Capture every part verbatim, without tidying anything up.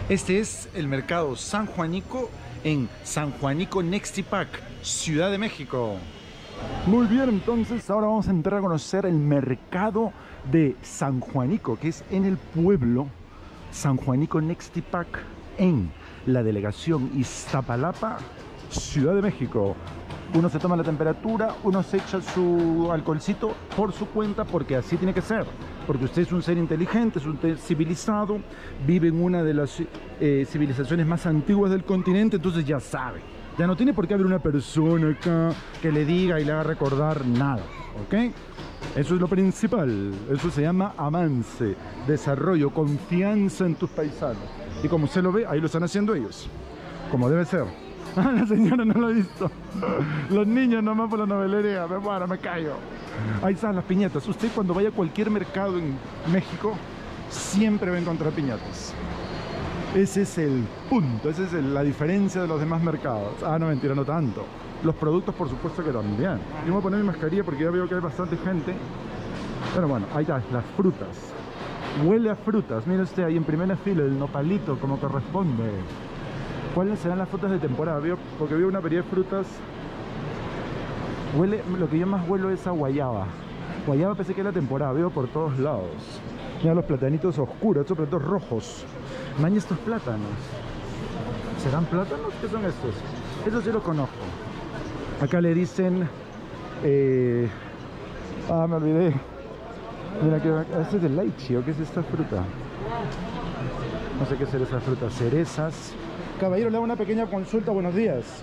Este es el mercado San Juanico en San Juanico Nextipac, Ciudad de México. Muy bien, entonces ahora vamos a entrar a conocer el mercado de San Juanico, que es en el pueblo San Juanico Nextipac, en la delegación Iztapalapa, Ciudad de México. Uno se toma la temperatura, uno se echa su alcoholcito por su cuenta, porque así tiene que ser. Porque usted es un ser inteligente, es un ser civilizado, vive en una de las eh, civilizaciones más antiguas del continente, entonces ya sabe. Ya no tiene por qué haber una persona acá que le diga y le haga recordar nada, ¿ok? Eso es lo principal. Eso se llama avance, desarrollo, confianza en tus paisanos. Y como usted lo ve, ahí lo están haciendo ellos, como debe ser. Ah, la señora no lo ha visto. Los niños nomás por la novelería. Me muero, me callo. Ahí están las piñatas. Usted cuando vaya a cualquier mercado en México siempre va a encontrar piñatas. Ese es el punto. Esa es el, la diferencia de los demás mercados. Ah, no, mentira, no tanto. Los productos por supuesto que también. Yo voy a poner mi mascarilla porque ya veo que hay bastante gente. Pero bueno, ahí está, las frutas. Huele a frutas. Mire usted ahí en primera fila el nopalito como corresponde. ¿Cuáles serán las frutas de temporada? ¿Vio? Porque veo una variedad de frutas. Huele, lo que yo más huelo es a guayaba. Guayaba pensé que era temporada, veo por todos lados. Mira los platanitos oscuros, estos platanos rojos. Maña estos plátanos. ¿Serán plátanos? ¿Qué son estos? Esos sí los conozco. Acá le dicen... Eh... Ah, me olvidé. Mira que... ¿Este es el lychee o qué es esta fruta? No sé qué será esa fruta. Cerezas. Caballero, le hago una pequeña consulta. Buenos días.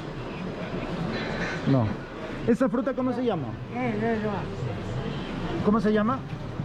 No. ¿Esa fruta cómo se llama? ¿Cómo se llama?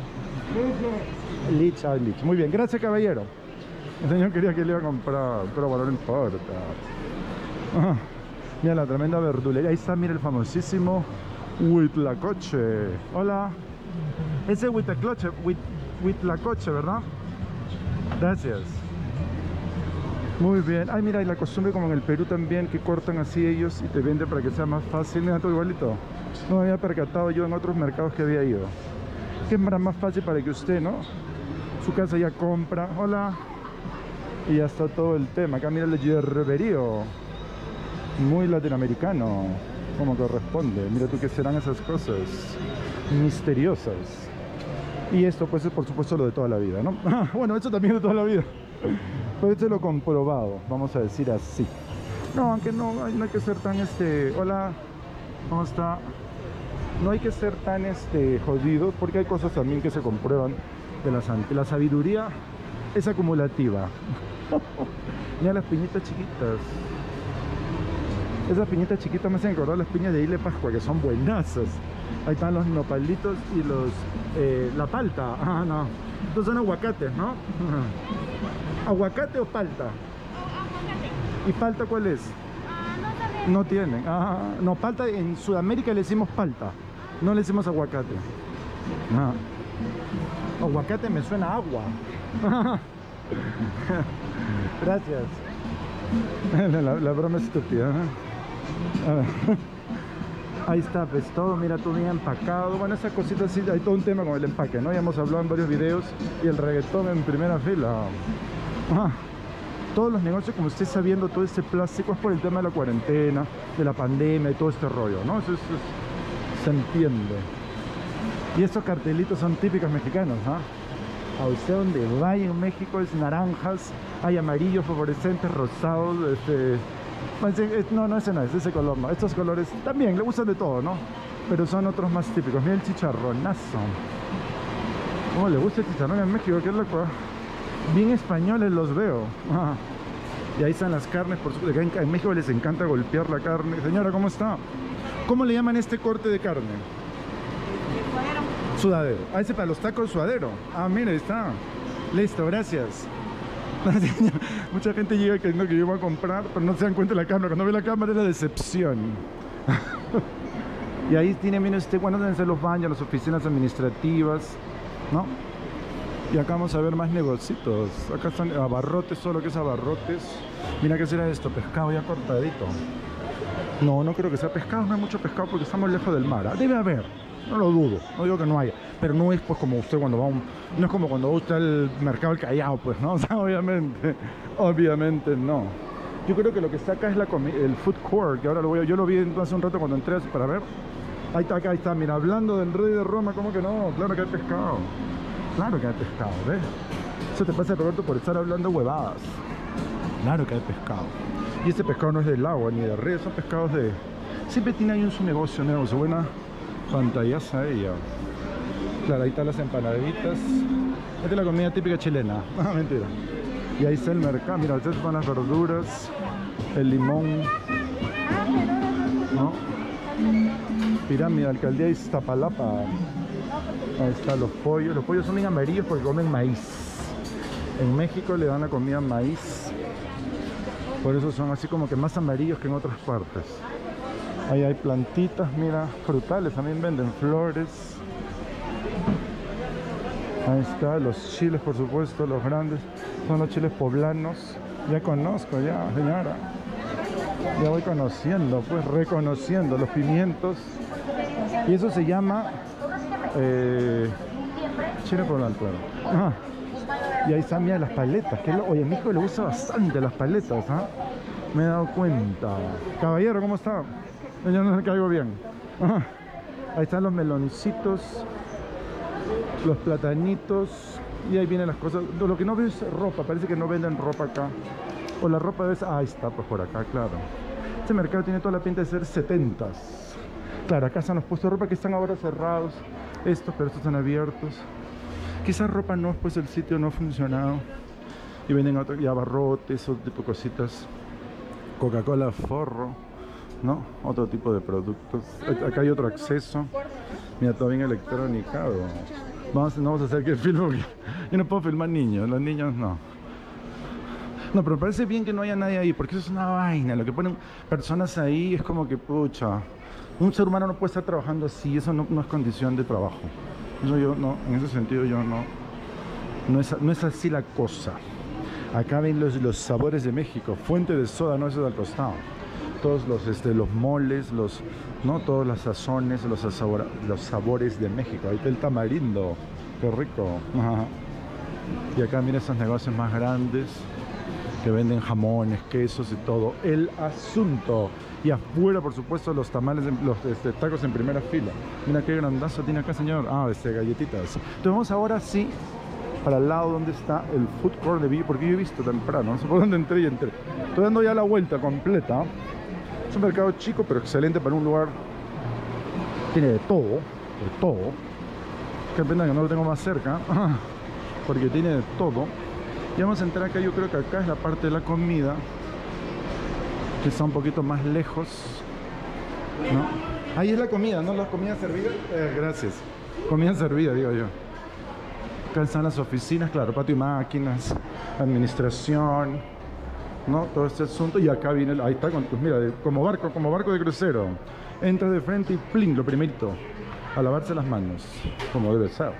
Lich. Ah, lich. Muy bien, gracias, caballero. El señor quería que le iba a comprar, pero bueno, no importa. Ah, mira la tremenda verdulería. Ahí está, mira el famosísimo Huitlacoche. Hola. Ese es Huitlacoche, Huit, Huitlacoche, ¿verdad? Gracias. Muy bien. Ay, mira, y la costumbre como en el Perú también, que cortan así ellos y te venden para que sea más fácil. Mira, todo igualito. No me había percatado yo en otros mercados que había ido. Que es más fácil para que usted, ¿no? Su casa ya compra. Hola. Y ya está todo el tema. Acá mira el hierberío. Muy latinoamericano, como corresponde. Mira tú qué serán esas cosas misteriosas. Y esto pues es por supuesto lo de toda la vida, ¿no? Bueno, esto también de toda la vida. Pero esto es lo comprobado, vamos a decir así. No, aunque no, no hay que ser tan este... Hola, ¿cómo está? No hay que ser tan este jodido, porque hay cosas también que se comprueban de la, la sabiduría es acumulativa. Mira las piñitas chiquitas. Esas piñitas chiquitas me hacen acordar las piñas de Isla de Pascua, que son buenazas. Ahí están los nopalitos y los... Eh, la palta. Ah, no. Estos son aguacates, ¿no? ¿Aguacate o palta? Aguacate. ¿Y palta cuál es? Ah, no, no tienen. Ah, no, palta en Sudamérica le decimos palta. No le decimos aguacate. No. Aguacate me suena a agua. Gracias. La, la broma es estúpida, ¿eh? Ahí está, pues todo, mira, todo bien empacado. Bueno, esa cosita sí, hay todo un tema con el empaque, ¿no? Ya hemos hablado en varios videos. Y el reggaetón en primera fila. Ah, todos los negocios, como usted está viendo, todo este plástico es por el tema de la cuarentena, de la pandemia y todo este rollo, ¿no? Eso, eso, eso se entiende. Y estos cartelitos son típicos mexicanos, ¿no? A usted donde vaya en México es naranjas, hay amarillos, fluorescentes, rosados, este... No, no, ese no es, ese color no. Estos colores también le gustan de todo, ¿no? Pero son otros más típicos. Mira el chicharronazo. ¿Cómo le gusta el chicharrón en México? Qué loco. Bien españoles los veo. Ah. Y ahí están las carnes, por supuesto. En México les encanta golpear la carne. Señora, ¿cómo está? ¿Cómo le llaman este corte de carne? Sudadero. Sudadero. Ah, ese para los tacos, sudadero. Ah, mira, ahí está. Listo, gracias. Mucha gente llega creyendo que yo voy a comprar, pero no se dan cuenta de la cámara. Cuando ve la cámara es la decepción. Y ahí tiene, mire usted, bueno, deben ser los baños, las oficinas administrativas, ¿no? Y acá vamos a ver más negocios. Acá están abarrotes, todo lo que es abarrotes. Mira qué será esto, pescado ya cortadito. No, no creo que sea pescado, no hay mucho pescado porque estamos lejos del mar. ¿Ah? Debe haber, no lo dudo, no digo que no haya, pero no es pues como usted cuando va a un, no es como cuando va usted al mercado del Callao, pues, ¿no? O sea, obviamente, obviamente no. Yo creo que lo que está acá es la el food court, que ahora lo voy a, yo lo vi hace un rato cuando entré para ver. Ahí está, acá, ahí está, mira, hablando del rey de Roma, ¿cómo que no? Claro que hay pescado, claro que hay pescado, ¿ves? Eso te pasa, Roberto, por estar hablando huevadas. Claro que hay pescado. Y este pescado no es del agua ni de río, son pescados de... Siempre tiene ahí un su negocio nuevo, su buena pantallaza ella. Claro, ahí están las empanaditas. Esta es la comida típica chilena. Ah, mentira. Y ahí está el mercado. Mira, ustedes van las verduras, el limón, ¿no? Pirámide, alcaldía Iztapalapa. Ahí están los pollos. Los pollos son bien amarillos porque comen maíz. En México le dan la comida maíz. Por eso son así como que más amarillos que en otras partes. Ahí hay plantitas, mira, frutales también venden, flores. Ahí está, los chiles por supuesto, los grandes. Son los chiles poblanos. Ya conozco, ya, señora. Ya voy conociendo, pues reconociendo los pimientos. Y eso se llama eh, chile poblano, claro. Ah. Y ahí están, mira, las paletas. Que lo, oye, a mi hijo le gusta bastante las paletas, ¿ah? ¿eh? Me he dado cuenta. Caballero, ¿cómo está? Yo no sé, caigo bien. Ajá. Ahí están los meloncitos, los platanitos. Y ahí vienen las cosas. Lo que no veo es ropa. Parece que no venden ropa acá. O la ropa es... Ah, ahí está, pues por acá, claro. Este mercado tiene toda la pinta de ser setentas. Claro, acá están los puestos de ropa que están ahora cerrados. Estos, pero estos están abiertos. Quizás ropa no, pues el sitio no ha funcionado. Y venden otro, y abarrotes, otro tipo de cositas. Coca-Cola Forro, ¿no? Otro tipo de productos. Acá hay otro acceso. Mira, todo bien electronicado. Vamos, no vamos a hacer que filme porque yo no puedo filmar niños. Los niños no. No, pero me parece bien que no haya nadie ahí, porque eso es una vaina. Lo que ponen personas ahí es como que, pucha, un ser humano no puede estar trabajando así. Eso no, no es condición de trabajo. Eso yo no, en ese sentido yo no, no es, no es así la cosa. Acá ven los, los sabores de México, fuente de soda, no eso del costado. Todos los, este, los moles, los, no, todas las sazones, los, sabor, los sabores de México. Ahí está el tamarindo, qué rico. Ajá. Y acá miren esos negocios más grandes que venden jamones, quesos y todo. El asunto. Y afuera, por supuesto, los tamales, los este, tacos en primera fila. Mira qué grandazo tiene acá, señor. Ah, este, galletitas. Entonces vamos ahora sí para el lado donde está el food court de Villa, porque yo he visto temprano, no sé por dónde entré y entré. Estoy dando ya la vuelta completa. Es un mercado chico, pero excelente para un lugar. Tiene de todo, de todo. Qué pena que no lo tengo más cerca, porque tiene de todo. Y vamos a entrar acá, yo creo que acá es la parte de la comida, que está un poquito más lejos, ¿no? Ahí es la comida, ¿no? La comida servida. Eh, gracias. Comida servida, digo yo. Acá están las oficinas, claro, patio y máquinas, administración, ¿no? Todo este asunto. Y acá viene, el, ahí está, con, pues mira, de, como barco, como barco de crucero. Entras de frente y pling, lo primerito, a lavarse las manos, como debe ser,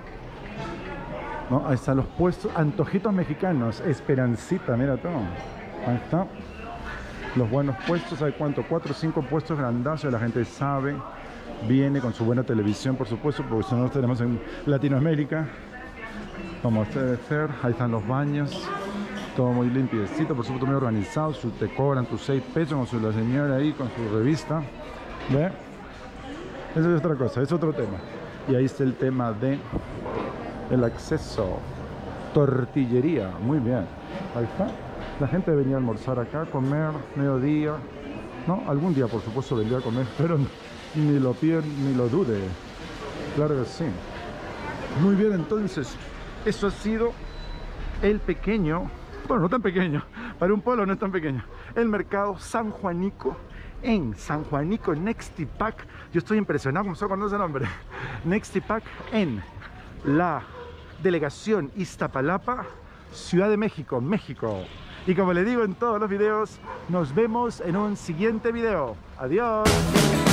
¿no? Ahí están los puestos, antojitos mexicanos, Esperancita, mira todo. Ahí está. Los buenos puestos, hay cuánto, cuatro o cinco puestos grandazos, la gente sabe, viene con su buena televisión, por supuesto, porque si no nos tenemos en Latinoamérica, como debe ser. Ahí están los baños, todo muy limpiecito, por supuesto muy organizado. Su, te cobran tus seis pesos con su, la señora ahí con su revista, ¿ve? Eso es otra cosa, es otro tema. Y ahí está el tema de el acceso, tortillería, muy bien, ahí está. La gente venía a almorzar acá, comer, mediodía, ¿no? Algún día, por supuesto, vendría a comer, pero ni lo piden, ni lo dude. Claro que sí. Muy bien, entonces, eso ha sido el pequeño, bueno, no tan pequeño, para un pueblo no es tan pequeño, el mercado San Juanico, en San Juanico, Nextipac. Yo estoy impresionado, como se conoce el nombre. Nextipac, en la delegación Iztapalapa, Ciudad de México, México. Y como le digo en todos los videos, nos vemos en un siguiente video. Adiós.